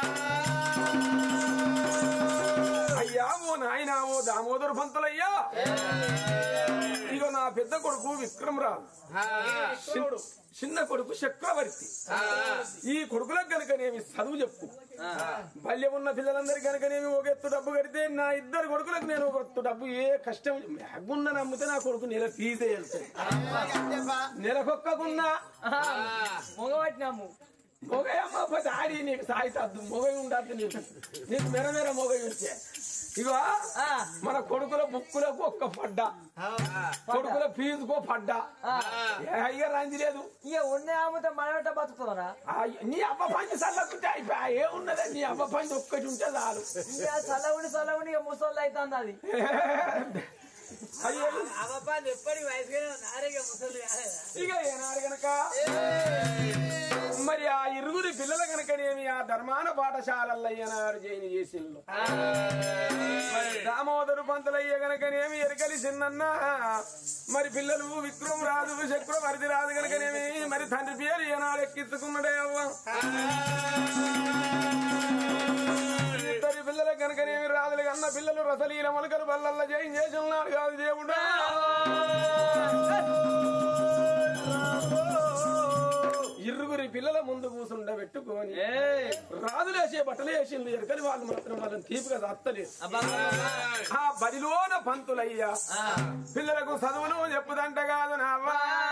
[SPEAKER 1] అయ్యా ఓ నాయనా ఓ దామోదరు పంతులయ్యా ఇగో నా పెద్ద కొడుకు విక్రమరావు చిన్న కొడుకు చక్రవర్తి ఈ కొడుకులకు కనుకనేమి చదువు చెప్పు బాల్యం ఉన్న పిల్లలందరికీ కనుకనేమి ఒక ఎత్తు డబ్బు కడితే నా ఇద్దరు కొడుకులకు నేను ఒక ఎత్తు డబ్బు ఏ కష్టం బ్యాగున్న నమ్మితే నా కొడుకు నెల ఫీజే వెళ్తాయి నెలకొక్కకున్నా
[SPEAKER 2] మొగబట్టినాము
[SPEAKER 1] మొగయమ్మ ఆడి నీకు సాయితద్దు మొగై ఉండద్దు నీకు నీకు మెర మెర మొగై వచ్చే ఇగో మన కొడుకుల బుక్కులకు ఒక్క పడ్డా కొడుకుల ఫీజుకో పడ్డా అయ్యా రంజి లేదు
[SPEAKER 2] ఇక ఉన్న అమ్ముతే మన బతుకుతారా
[SPEAKER 1] నీ అబ్బ పంచి చల్లకుంటే అయిపోయా ఏమున్నదా నీ అబ్బ పంచి ఒక్కటి ఉంటే చాలు
[SPEAKER 2] చల్లవుని చల్లవుని ఇక ముసళ్ళు అవుతుంది అది
[SPEAKER 1] ఇక ఏనాడు గనక మరి ఆ ఇరుగురి పిల్లల గనకనేమి ఆ ధర్మాన పాఠశాలల్లో ఏనాడు జైలు చేసిండు దామోదరు పంతులయ్య గనకనేమి ఎరకలి చిన్న మరి పిల్లలు విక్రమ్ రాజు చక్రవర్తి రాజు గనకనేమి మరి తండ్రి పేరు ఏనాడు ఎక్కించుకున్నాడే అవ్వ ఇద్దరి పిల్లల కనుకనేమి రాదులు కన్న పిల్లలు రసలీల మొలకలు బల్లల్ల జయం చేస్తున్నాడు కాదు దేవుడు ఇరుగురి పిల్లల ముందు కూసుండ పెట్టుకొని రాజులేసే బట్టలు వేసిండు ఎరకని వాళ్ళు మాత్రం వాళ్ళని తీపిగా అత్తలేదు ఆ బడిలోన పంతులయ్యా పిల్లలకు చదువులు చెప్పుదంట కాదు నావా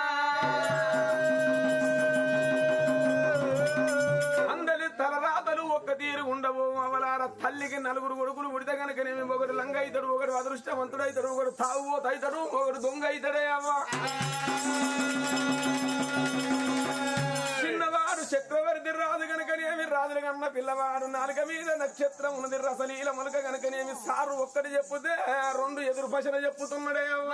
[SPEAKER 1] అందరి తలరాతలు ఒక్క తీరు ఉండవు అవలార తల్లికి నలుగురు కొడుకులు ఉడితే కనుకనేమి ఒకడు లంగ అవుతాడు ఒకడు అదృష్టవంతుడు అవుతాడు ఒకడు తాగుబోతు అవుతాడు ఒకడు దొంగ అవుతాడే అవ్వ చిన్నవాడు చక్రవర్తి రాజు కనుకనేమి రాజులు కన్న పిల్లవాడు నాలుక మీద నక్షత్రం ఉన్నది రసలీల మొలక కనుకనేమి సారు ఒక్కటి చెప్పుతే రెండు ఎదురు పశన చెప్పుతున్నాడే అవ్వ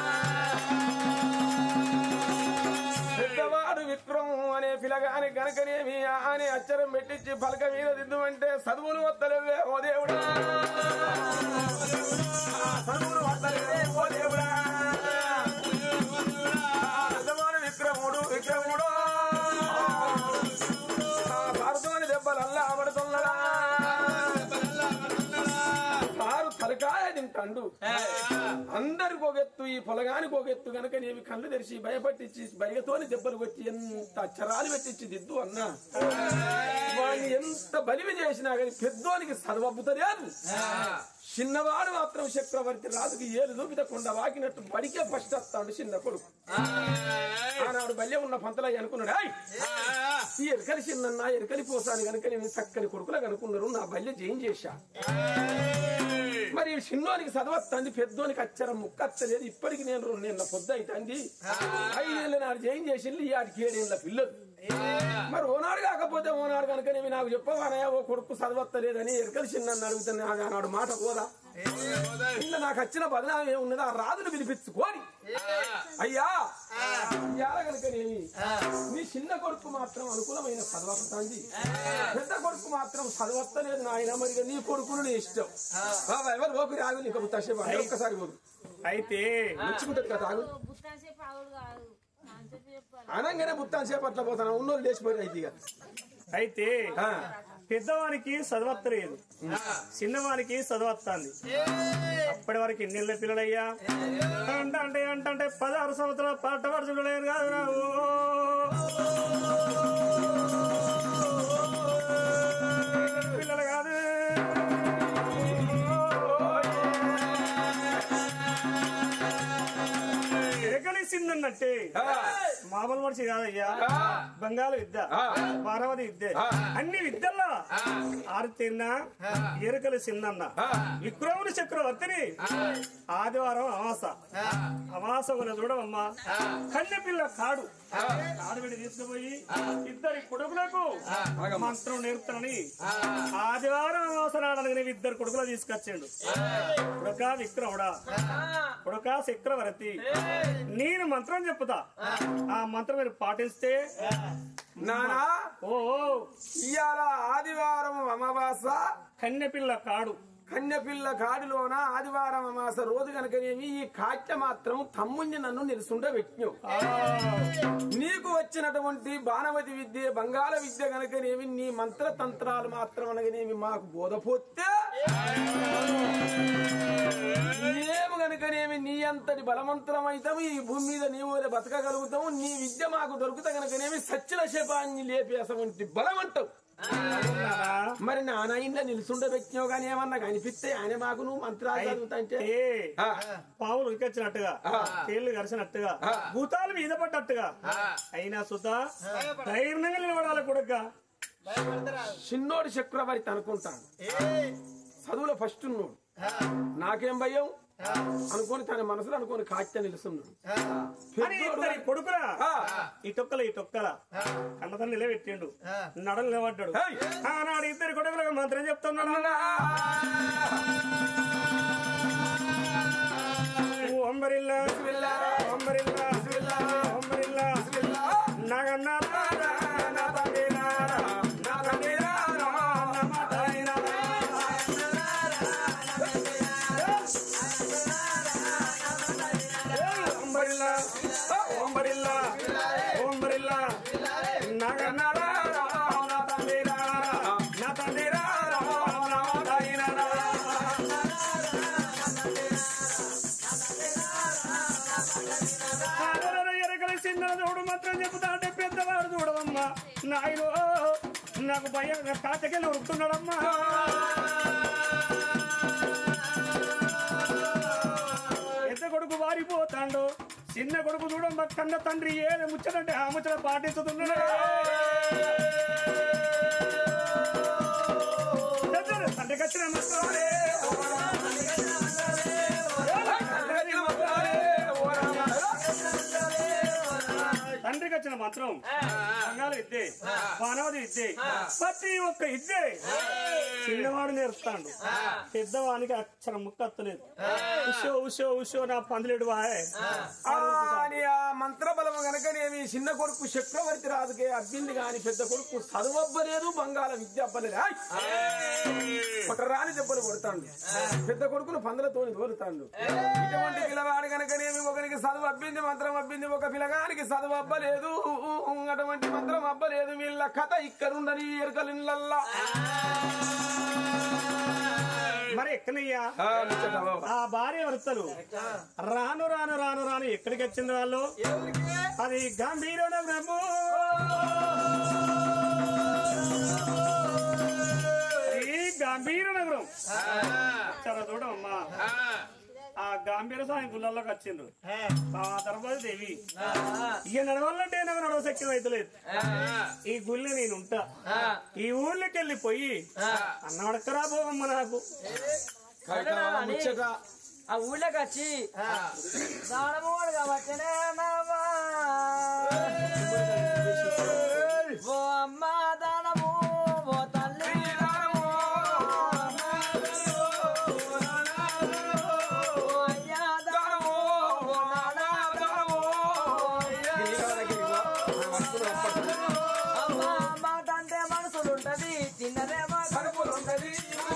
[SPEAKER 1] పెద్దవాడు విక్రమ్ అనే పిల్లగాని గనకనేమి అని అచ్చరం పెట్టించి పలక మీద దిద్దుమంటే చదువులు వత్తలేవే ఓ దేవుడా చదువులు వత్తలేవే ఓ దేవుడా పెద్దవాడు విక్రముడు విక్రముడు భారతమని దెబ్బలు అల్లా ఆబడుతున్నాడా సారు తలకాయ తింటాడు అందరికి ఒక ఎత్తు ఈ పొలగానికి ఒక ఎత్తు గనక నీవి కళ్ళు తెరిచి భయపట్టించి బయటతోని దెబ్బలు కొట్టి ఎంత అచ్చరాలు పెట్టించి దిద్దు అన్నా వాడిని ఎంత బలివి చేసినా కానీ పెద్దోనికి చదవబుతలేదు చిన్నవాడు మాత్రం చక్రవర్తి రాజుకి ఏలు దూపిత కొండ వాకినట్టు బడికే ఫస్ట్ వస్తాడు చిన్న కొడుకు ఆనాడు బల్యం ఉన్న పంతలయ్య అనుకున్నాడు ఈ ఎరకలి చిన్న ఎరకలి పోసాను కనుక నేను చక్కని కొడుకులా కనుక్కున్నారు నా బల్య జయం చేశా మరి చిన్నోనికి చదవత్తంది పెద్దోనికి అచ్చరం ముక్కత్తలేదు ఇప్పటికి నేను నిన్న పొద్దు అవుతుంది ఐదేళ్ళ నాడు జయం చేసింది ఈ ఆడికి ఏడేళ్ళ పిల్లలు మరి ఓనాడు కాకపోతే ఓనాడు కనుక నేను నాకు చెప్పవానయా ఓ కొడుకు చదవత్తలేదని ఎరకలి చిన్న అడుగుతాను ఆనాడు మాట పోదా ఇలా నాకు వచ్చిన బదనామం ఏమున్నది ఆ రాజును పిలిపించుకోని అయ్యా ఇవాళ కనుకనేమి నీ చిన్న కొడుకు మాత్రం అనుకూలమైన చదవత్తంది పెద్ద కొడుకు మాత్రం చదవత్తలేదు నాయన మరి నీ కొడుకును నీ ఇష్టం ఎవరు ఓకు రాగు నీకు బుత్తాసేపు ఒక్కసారి పోదు
[SPEAKER 3] అయితే
[SPEAKER 1] నచ్చుకుంటది కదా తాగు అనగానే బుత్తాన్ సేపు అట్లా పోతాను ఉన్నోళ్ళు లేచిపోయి అయితే ఇక
[SPEAKER 3] అయితే పెద్దవానికి చదవత్తలేదు చిన్నవానికి చదవత్తాంది అప్పటి వరకు ఎన్నెళ్ళ పిల్లలయ్యా అంట అంటే అంటే పదహారు సంవత్సరాల పట్టవరుసలు లేరు కాదు రావు పిల్లలు కాదు ఎగలిసిందన్నట్టే మామూలు మనిషి కాదయ్యా బంగాళ విద్య పార్వతి విద్య అన్ని విద్యల్లో ఆరుతిన్న ఎరుకలు చిన్న విక్రముని చక్రవర్తిని ఆదివారం అమాస అమాస అమాసగుల చూడవమ్మా కన్నె పిల్ల కాడు కాడు పెట్టి తీసుకుపోయి ఇద్దరి కొడుకులకు మంత్రం నేర్పుతానని ఆదివారం అవసరాలని ఇద్దరు కొడుకులు తీసుకొచ్చాడు. కొడుక విక్రముడా, కొడుక చక్రవర్తి, నేను మంత్రం చెప్పుతా, ఆ మంత్రం మీరు పాటిస్తే
[SPEAKER 1] నానా
[SPEAKER 3] ఓ
[SPEAKER 1] ఇవాళ ఆదివారం అమావాస
[SPEAKER 3] కన్నె పిల్ల కాడు
[SPEAKER 1] కన్యపిల్ల కాడిలోన ఆదివారం అమాస రోజు కనుకనేమి ఈ కాట్య మాత్రం తమ్ముణ్ణి నన్ను నిలుసుండ పెట్టినావు. నీకు వచ్చినటువంటి బాణవతి విద్య బంగాళ విద్య కనుకనేమి నీ మంత్రతంత్రాలు మాత్రం అనగానేమి మాకు బోధపోతే ఏము కనుకనేమి నీ అంతటి బలవంతం అవుతాము, ఈ భూమి మీద నీవు బతకగలుగుతాము, నీ విద్య మాకు దొరుకుతా కనుకనేమి సచ్చిన శపాన్ని లేపేసవంటి బలమంటావు. మరి నాన్న ఇంట్లో నిలుసుండ పెట్టినావు కానీ ఏమన్నా కనిపిస్తే ఆయన మాకు నువ్వు మంత్రాలు చదువుతా అంటే
[SPEAKER 3] పావులు ఉరికొచ్చినట్టుగా తేళ్లు కరిచినట్టుగా భూతాలు మీద పడ్డట్టుగా అయినా సుతా ధైర్యంగా నిలబడాలి కొడుక.
[SPEAKER 1] చిన్నోడు చక్రవర్తి అనుకుంటాను, చదువులో ఫస్ట్ ఉన్నాడు, నాకేం భయం అనుకోని తన మనసులో అనుకోని కాట్య నిలుస్తున్నాడు.
[SPEAKER 3] కొడుకురా ఈ తొక్కల ఈ తొక్కల కన్న తల్లి నిలబెట్టిండు, నడలు నిలబడ్డాడు. ఆనాడు ఇద్దరు కొడుకులకు మంత్రం చెప్తున్నాడు. ఒంబరిల్లా ఒంబరిల్లా ఒంబరిల్లా నాగన్నా చూడు మాత్రం చెప్తా అంటే పెద్దవాడు చూడవమ్మా నాయనో నాకు భయం కాచకెళ్ళి ఉరుకుతున్నాడమ్మా. పెద్ద కొడుకు వారిపోతాడు, చిన్న కొడుకు చూడమ్మా కన్న తండ్రి ఏది ముచ్చడంటే ఆ ముచ్చట పాటిస్తున్నాడు. తండ్రికి వచ్చిన తండ్రికి వచ్చిన మంత్రం బంగాళ ఇద్దే బాణవది ఇద్దే ప్రతి ఒక్క ఇద్దే చిన్నవాడు నేర్పుతాడు, పెద్దవానికి అక్షరం ముక్క అత్తలేదు. ఉషో ఉషో ఉషో నా పందులేడు వాయ్
[SPEAKER 1] ఆ మంత్ర బలము గనకనేమి చిన్న కొడుకు చక్రవర్తి రాజుకే అబ్బింది గాని పెద్ద కొడుకు చదువబ్బలేదు, బంగాళ విద్య అబ్బలేదు. ఒక రాని దెబ్బలు కొడతాడు, పెద్ద కొడుకును పందులతో తోలుతాడు. ఇటువంటి పిల్లవాడు గనకనేమి ఒకరికి చదువు అబ్బింది, మంత్రం అబ్బింది, ఒక పిల్లగానికి చదువు అబ్బలేదు, అటువంటి మంత్రం అబ్బలేదు. వీళ్ళ కథ ఇక్కడుండని ఎరకలిళ్ళల్లా
[SPEAKER 3] మరి ఎక్కడయ్యా ఆ భార్య వృత్తలు రాను రాను రాను రాను ఎక్కడికి వచ్చింది వాళ్ళు? అది గంభీర నగరము, ఈ గంభీర నగరం చాలా చూడమ్మా. ఆ గంభీర సాయం గుళ్ళల్లోకి వచ్చిండ్రు. ఆ తర్వాత దేవి ఇక నడవాలంటే నాకు నడవశక్యం అయితలేదు, ఈ గుళ్ళి నేను ఉంటా, ఈ ఊర్లోకి వెళ్ళిపోయి అన్న అడకరా పోవమ్మ నాకు.
[SPEAKER 2] ఆ ఊళ్ళోకి వచ్చి దానమోడు కాబట్టినే ఓ అమ్మ దానము ఓ తల్లి తిన్నదేమో కడుపులు ఉంటది,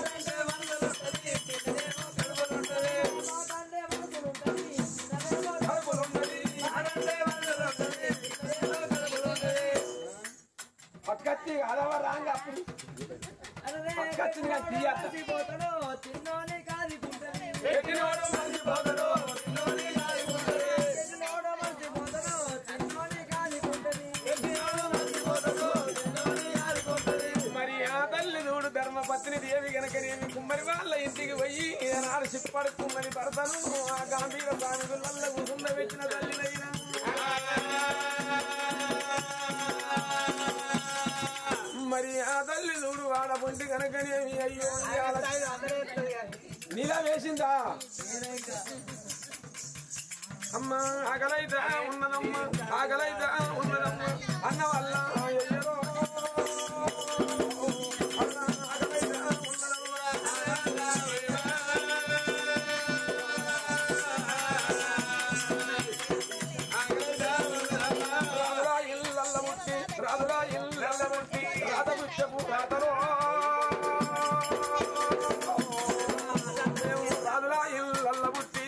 [SPEAKER 1] పక్కచ్చి అదవ రాంగ అప్పుడు
[SPEAKER 2] పోతాడు తిన్నోని కాది
[SPEAKER 1] ధర్మపత్ని దేవి గనకనేమి కుమ్మరి వాళ్ళ ఇంటికి పోయి నాడు చిప్పడు కుమ్మరి భర్తను ఆ గాంభీర స్వామి గుళ్ళ కూసుండ పెట్టిన తల్లినైనా మరి ఆ తల్లి చూడు వాడ పొంటి కనుకనేమి అయ్యో నీలా వేసిందా అమ్మ ఆకలైతే ఉన్నదమ్మ ఆకలైతే ఉన్నదమ్మ అన్న వల్ల ఎయ్యరో రాదులా ఇళ్ళ ముట్టి రాధపుచ్చపు రాతరో రాదులా ఇళ్ళ ముట్టి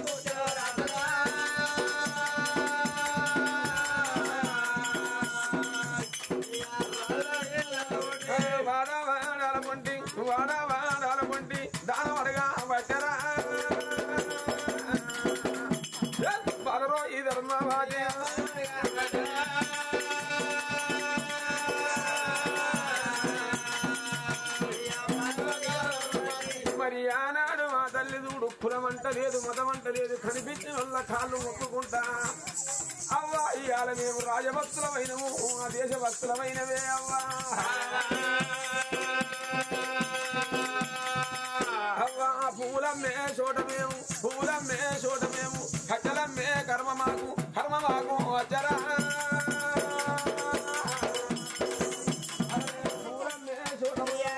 [SPEAKER 1] వాడా వాడాల పొంటి వాడా వాడాల పొంటి దానవడగా వచ్చరా బలరో ఈ ధర్మ భాగ్య మరి ఆనాడు మా తల్లి చూడు కులమంట లేదు మతమంట లేదు కనిపించిన వల్ల కాళ్ళు మొక్కుకుంటా అవ్వా ఇవాళ మేము రాజభక్తులమైనము ఆ దేశభక్తులమైనవే అవ్వా అవ్వా పూలమ్మే చోట మేము పూలమ్మే చోట మేము కట్టలమ్మే కర్మ మాకు కర్మ మాకు వచ్చరా పూలమ్మే చోట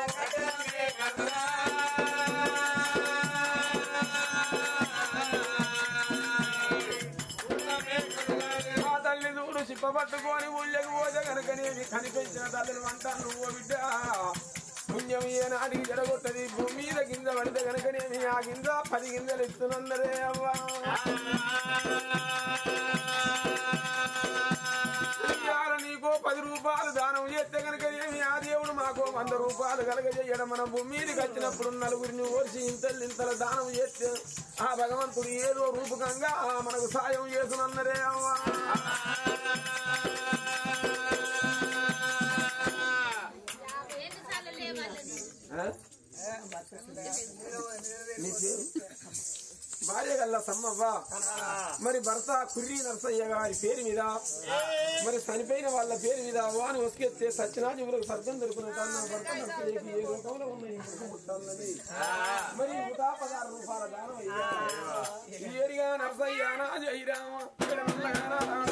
[SPEAKER 1] చిప్ప పట్టుకొని ఊళ్ళకి పోతే కనుకనేవి కనిపించిన తల్లిని వంట నువ్వు బిడ్డ పుణ్యం ఏ నాటికి జరగొట్టది భూమి మీద గింజ పడితే కనుకనేమి ఆ గింజ పది గింజలు ఇస్తున్నదే అవ్వా నీకో పది రూపాయలు దానం చేస్తే కనుకనేమి ఆ దేవుడు మాకో వంద రూపాయలు కలగజేయడం మన భూమి మీదకి వచ్చినప్పుడు నలుగురిని ఓర్చి ఇంతలు ఇంతల దానం చేస్తే ఆ భగవంతుడు ఏదో రూపకంగా మనకు సాయం చేస్తున్నదే అవ్వా భార్య గల్ల సమ్మవ్వ మరి భర్త కుర్రి నరసయ్య గారి పేరు మీద మరి చనిపోయిన వాళ్ళ పేరు మీద వాని వసుకెత్తే సత్యనాజీవులకు స్వర్గం దొరుకుతున్నా భర్త నరసయ్యకి ఏ రూపంలో ఉన్నాయి పుట్టాలని మరి నూట పదహారు రూపాయల దానం అయ్యా నరసయ్య నా జై రామ